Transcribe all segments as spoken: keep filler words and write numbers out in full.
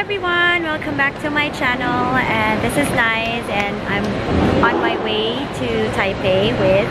everyone! Welcome back to my channel, and this is Nice, and I'm on my way to Taipei with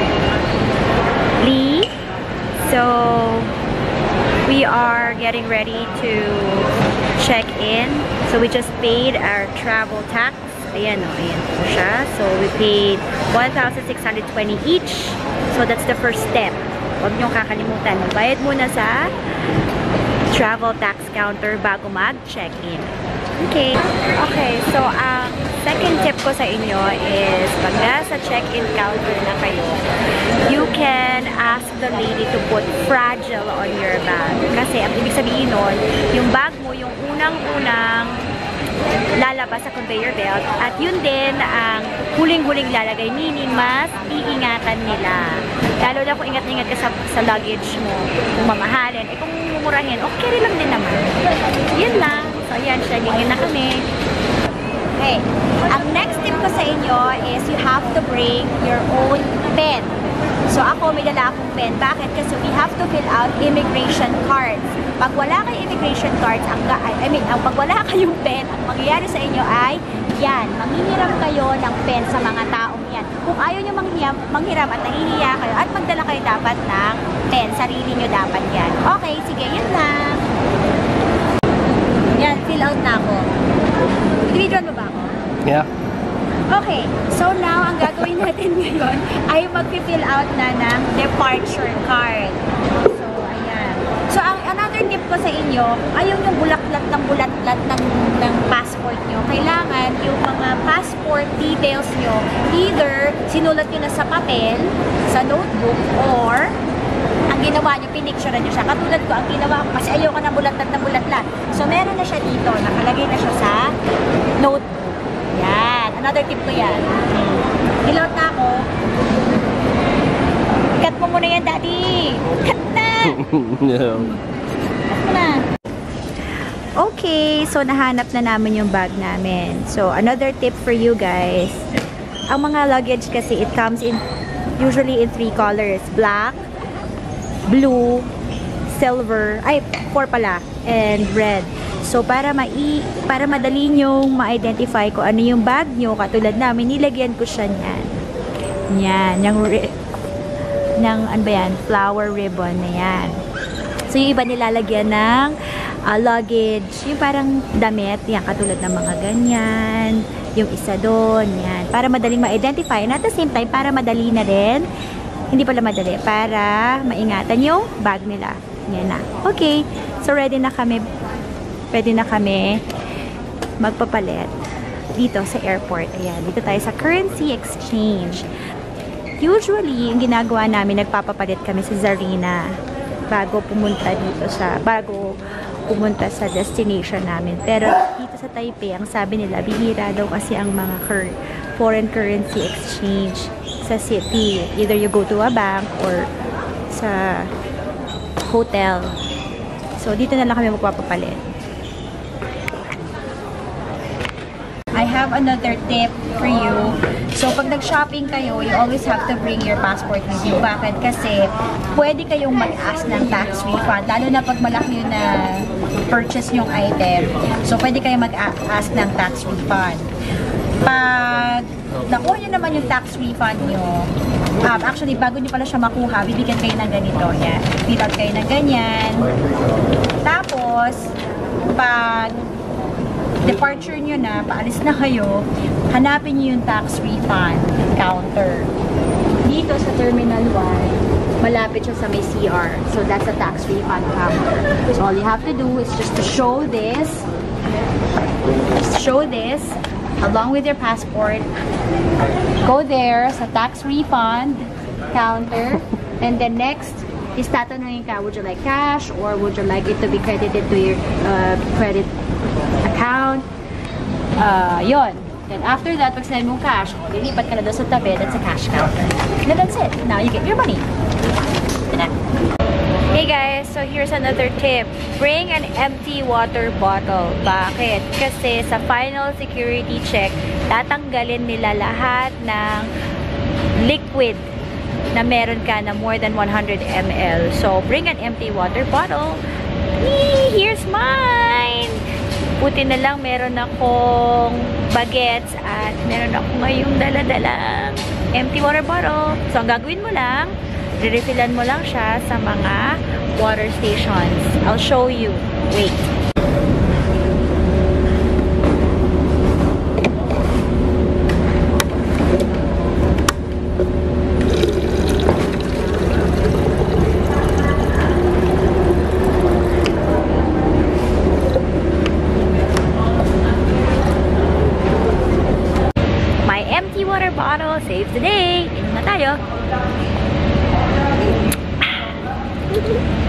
Lee. So we are getting ready to check in. So we just paid our travel tax. Ayan o, ayan po siya. So we paid one thousand six hundred twenty each. So that's the first step. Huwag niyong kakalimutan. Magbayad muna sa travel tax counter bago mag-check-in. Okay. Okay, so ang um, second tip ko sa inyo is pag nasa check-in counter na kayo, you can ask the lady to put fragile on your bag. Kasi ang ibig sabihin nun, yung bag mo, yung unang-unang lalabas sa conveyor belt, at yun din ang huling-huling lalagay, meaning mas iingatan nila. Lalo na kung ingat-ingat ka sa, sa luggage mo, kung mamahalin, eh kung mumurahin, okay rin lang din naman. Yun lang. So ayan, shagging na kami. Okay, ang next tip ko sa inyo is you have to bring your own pen. So ako, may dala akong pen. Bakit? Kasi we have to fill out immigration cards. Pag wala kayong immigration cards, ang, I mean, ang pag wala kayong pen, ang mangyayari sa inyo ay yan, manghihiram kayo ng pen sa mga taong yan. Kung ayaw nyo manghiram, manghiram at nahihiya kayo, at magdala kayo dapat ng pen, sarili nyo dapat yan. Okay, sige, yun lang. Yan, fill out na ako. Individual mo ba ako? Yeah. Okay, so now, ang gagawin natin ngayon ay mag-fill out na ng departure card. So, ayan. So, ang another tip ko sa inyo, ayaw yung bulaklat ng bulatlat ng, ng passport nyo. Kailangan yung mga passport details nyo, either sinulat nyo na sa papel, sa notebook, or ang ginawa nyo, pinicturean nyo siya. Katulad ko, ang ginawa ko, kasi ayaw ko na bulatlat na bulatlat. So, meron na siya dito, nakalagay na siya sa notebook. Yan. Another tip ko yan. Fill out na ako. Cut mo muna yan, daddy. Cut na! No. Cut mo na. Okay. So, nahanap na namin yung bag namin. So, another tip for you guys. Ang mga luggage kasi, it comes in usually in three colors. Black, blue, silver, ay, four pala, and red. So, para mai para madali nyong ma-identify ko ano yung bag nyo, katulad namin, nilagyan ko siya niyan. Yan, yung ng, ano ba yan, flower ribbon na yan. So, yung iba nilalagyan ng uh, luggage, yung parang damit, yan, katulad ng mga ganyan, yung isa doon, yan, para madaling ma-identify, and at the same time, para madali na rin, hindi pala madali, para maingatan yung bag nila. Yan na. Okay, so ready na kami pwede na kami magpapalit dito sa airport. Ayan, dito tayo sa currency exchange. Usually, yung ginagawa namin, nagpapapalit kami sa Zarina bago pumunta dito sa, bago pumunta sa destination namin. Pero dito sa Taipei, ang sabi nila, bihira daw kasi ang mga cur foreign currency exchange sa city. Either you go to a bank or sa hotel. So, dito na lang kami magpapapalit. I have another tip for you. So, pag nag-shopping kayo, you always have to bring your passport with you. Bakit? Kasi, pwede kayong mag-ask ng tax refund, lalo na pag malaki na purchase yung item. So, pwede kayong mag-ask ng tax refund. Pag nakuha nyo naman yung tax refund nyo, um, actually, bago nyo pala siya makuha, bibigyan kayo ng ganito. Yan. Fill out kayo ng ganyan. Tapos, pag departure nyo na, paalis na kayo, hanapin nyo yung tax refund counter. Dito sa Terminal one, malapit siya sa may C R. So, that's a tax refund counter. So, all you have to do is just to show this, just show this, along with your passport. Go there sa tax refund counter, and then next is tatanungin ka, would you like cash or would you like it to be credited to your uh, credit account? Uh, yon. Then after that, pag sinabi mong cash, lilipat ka na doon sa tabi, that's a cash counter. And then that's it. Now you get your money. Hey guys, so here's another tip. Bring an empty water bottle. Bakit? Kasi sa final security check, tatanggalin nila lahat ng liquid na meron ka na more than one hundred milliliters. So, bring an empty water bottle. Eee, here's mine! Buti na lang meron akong bagets at meron ako ngayong dala-dalang empty water bottle. So, ang gagawin mo lang, re-refillan mo lang siya sa mga water stations. I'll show you. Wait. My empty water bottle saves the day. Inom na tayo.